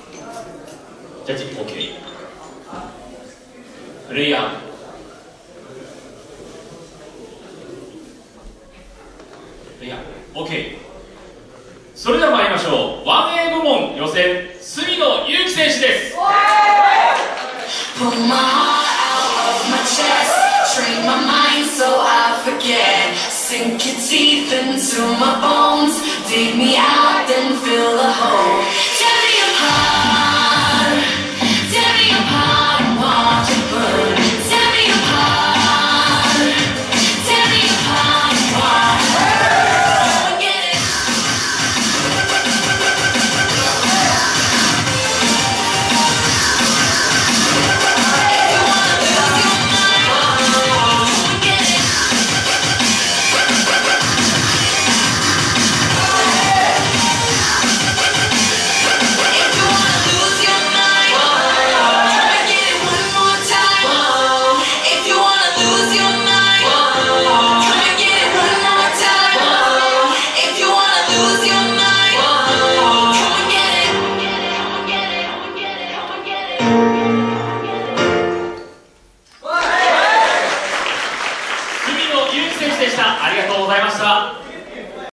ジャッジ OK。 プレイヤーOK。 それでは参りましょう。 1A 部門予選、隅野祐希選手です。 Pull my heart out of my chest, train my mind so I forget. Sink your teeth into my bones, dig me out, then fill the hole.